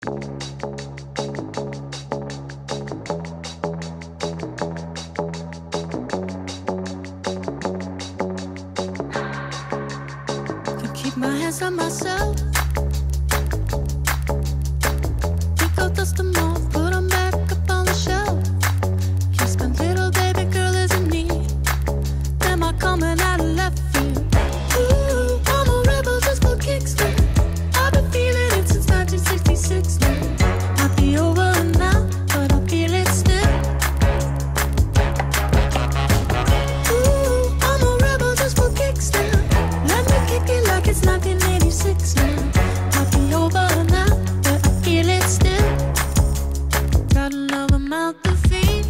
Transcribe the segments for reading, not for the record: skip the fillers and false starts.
Keep my hands on myself. Pick out dust them off, put them back up on the shelf. Kiss my little baby girl is in need. Am I coming out of left field? Ooh, I'm a rebel just for kicks now. I've been feeling it since 1966 now. Might be over now, but I feel it still. Ooh, I'm a rebel just for kicks now. Let me kick it like it's 1986 now. Might be over now, but I feel it still. Got another mouth to feed.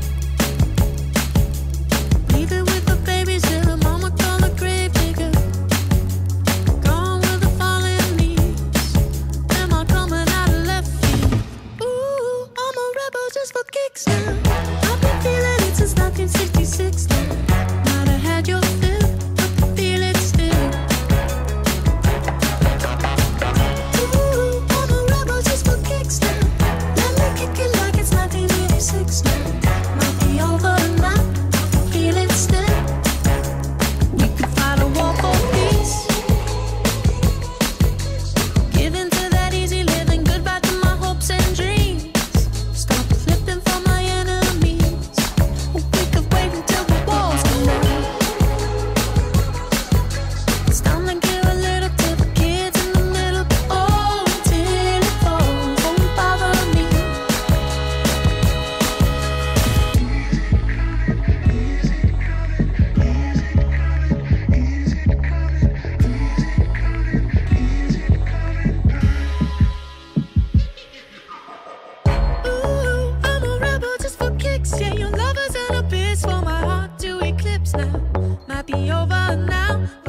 Leave it with the babies till the mama call the grave digger. Gone with the fallen leaves. Am I coming out of left field? Ooh, I'm a rebel just for kicks now. I've been feeling it since 1966 now. Might have had your fill, but I feel it still. Ooh, I'm a rebel just for kicks now. Let me kick it like it's 1986 now. Might be over now, I feel it still. We could fight a war for peace. Give in to that easy living, goodbye to my hopes and dreams. Stop flipping for my enemies. We could wait until the walls come down. It's time to give a little to the kids in the middle. Oh, until it falls, won't bother me. Ooh, I'm a rebel just for kicks. Yeah, your lovers and a bitch for my heart to eclipse now. Might be over now,